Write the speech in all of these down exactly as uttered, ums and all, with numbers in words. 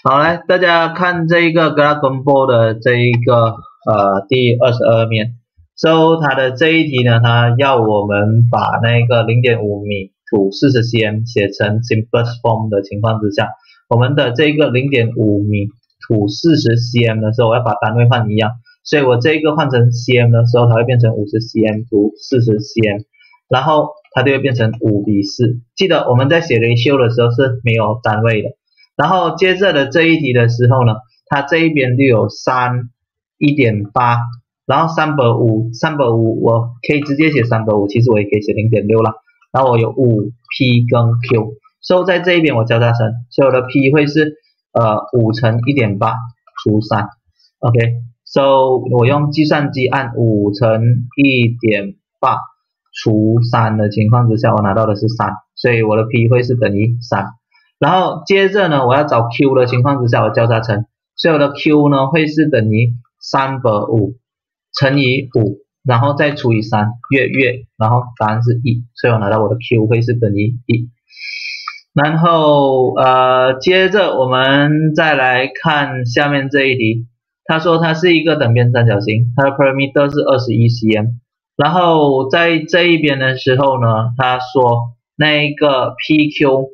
好，来大家看这一个 Dragon Ball 的这一个呃第二十二面。So 它的这一题呢，它要我们把那个 零点五米土四十 cm 写成 simplest form 的情况之下，我们的这个 零点五米土四十 cm 的时候，我要把单位换一样，所以我这个换成 cm 的时候，它会变成五十 cm 土四十 cm， 然后它就会变成五比四。记得我们在写 ratio 的时候是没有单位的。然后接着的这一题的时候呢，它这一边就有三 一点八， 然后三百五十 三百五十我可以直接写三百五十，其实我也可以写 零点六 啦。然后我有五 P 跟 Q， 所以在这一边我交叉乘，所以我的 P 会是呃五乘 一点八 除三。OK， so 我用计算机按五乘 一点八 除三的情况之下，我拿到的是三，所以我的 P 会是等于三。然后接着呢，我要找 Q 的情况之下，我交叉乘，所以我的 Q 呢会是等于三百五十乘以五，然后再除以三，月月，然后答案是一，所以我拿到我的 Q 会是等于一。然后呃，接着我们再来看下面这一题，他说它是一个等边三角形，它的 perimeter 是二十一 cm， 然后在这一边的时候呢，他说那个 P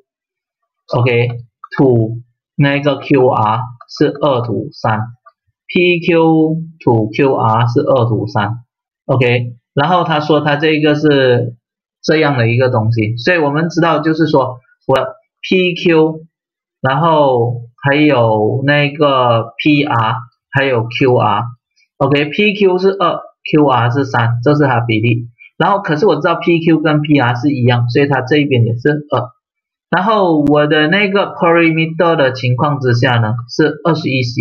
Q。OK， 土那个 Q R 是二土三 ，P Q 土 Q R 是二土三 ，OK， 然后他说他这个是这样的一个东西，所以我们知道就是说我 P Q， 然后还有那个 P R， 还有 Q R，OK，P Q 是二 ，Q R 是三，这是它比例，然后可是我知道 P Q 跟 P R 是一样，所以它这一边也是二。然后我的那个 perimeter 的情况之下呢，是二十一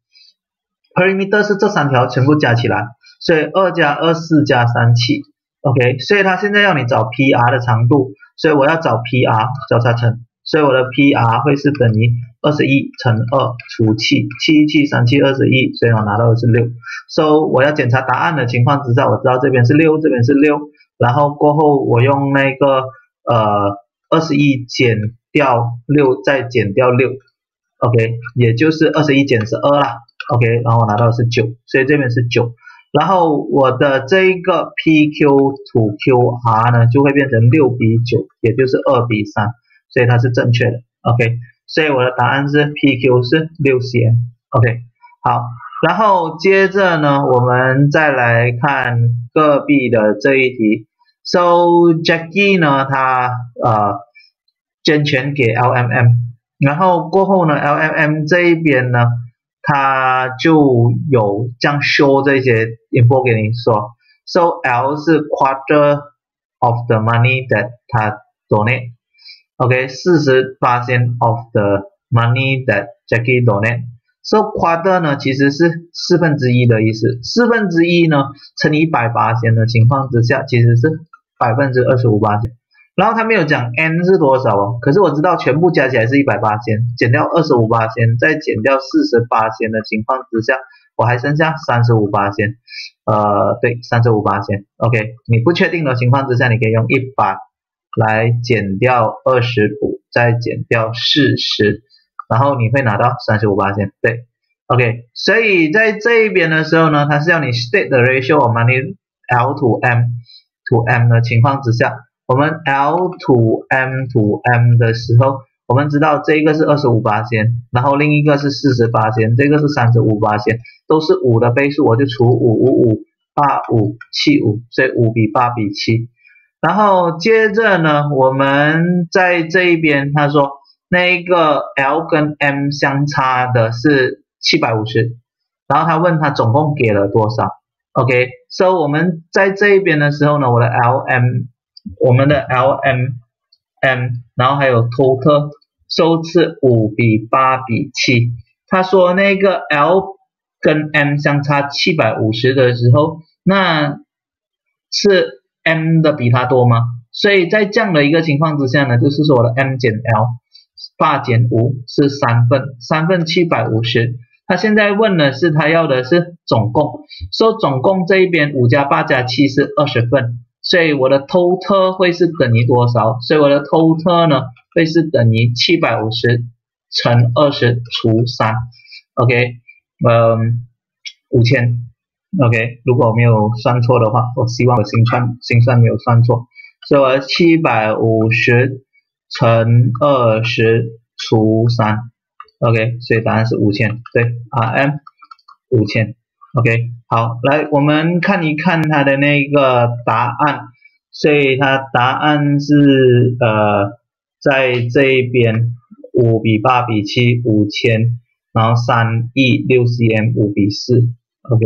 cm，perimeter 是这三条全部加起来，所以二加二四加三七 ，OK， 所以它现在要你找 P R 的长度，所以我要找 P R 交叉乘，所以我的 P R 会是等于二十一乘二除七， 七七三七二十一，所以我拿到的是六。So 我要检查答案的情况之下，我知道这边是六，这边是六，然后过后我用那个呃。二十一减掉六再减掉六 ，OK， 也就是二十一减十二啦 ，OK， 然后我拿到的是九，所以这边是九，然后我的这一个 P Q 土 Q R 呢就会变成六比九，也就是二比三，所以它是正确的 ，OK， 所以我的答案是 P Q 是六 cm，OK， 好，然后接着呢，我们再来看个币的这一题。So Jackie 呢，他呃捐钱给 L M M， 然后过后呢 ，L M M 这一边呢，他就有这样 show 这些 info 给你说 ，So L 是 quarter of the money that 他 donate，OK， 四十 percent of the money that Jackie donate。So quarter 呢其实是四分之一的意思，四分之一呢乘以 百分之百 的情况之下，其实是百分之二十五 然后他没有讲 n 是多少哦，可是我知道全部加起来是 百分之百， 减掉 二十五 再减掉 四十 的情况之下，我还剩下 三十五 呃，对 三十五 OK， 你不确定的情况之下，你可以用一百来减掉二十五，再减掉四十，然后你会拿到 三十五 对 OK， 所以在这一边的时候呢，它是要你 state the ratio of money L to M to M 的情况之下，我们 L to M to M 的时候，我们知道这一个是 二十五 然后另一个是 四十 这个是 三十五 都是五的倍数，我就除五五五八五七五，所以五比八比七。然后接着呢，我们在这一边他说那个 L 跟 M 相差的是七百五十，然后他问他总共给了多少 OK， so 我们在这一边的时候呢，我的 L M 我们的 L M M 然后还有 total so 是五比八比七，他说那个 L 跟 M 相差七百五十的时候，那是 M 的比它多吗？所以在这样的一个情况之下呢，就是说我的 M 减 L 八减五是三份，三份七百五十，他现在问的是他要的是总共，所以总共这一边五加八加七是二十份，所以我的 total 会是等于多少？所以我的 total 呢会是等于七百五十乘二十除三 ，OK， 嗯，五千 ，OK， 如果我没有算错的话，我希望我心算心算没有算错，所以七百五十乘二十除三 ，OK， 所以答案是五千，对 ，R M 五千 ，OK， 好，来我们看一看它的那个答案，所以它答案是呃在这一边五比八比七五千，然后三亿六 cm 五比四 ，OK，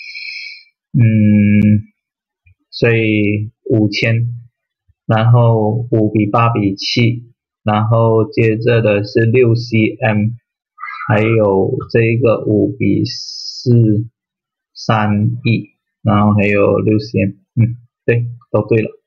嗯，所以五千，然后五比八比七，然后接着的是六 cm， 还有这个五比四三亿，然后还有六 cm， 嗯，对，都对了。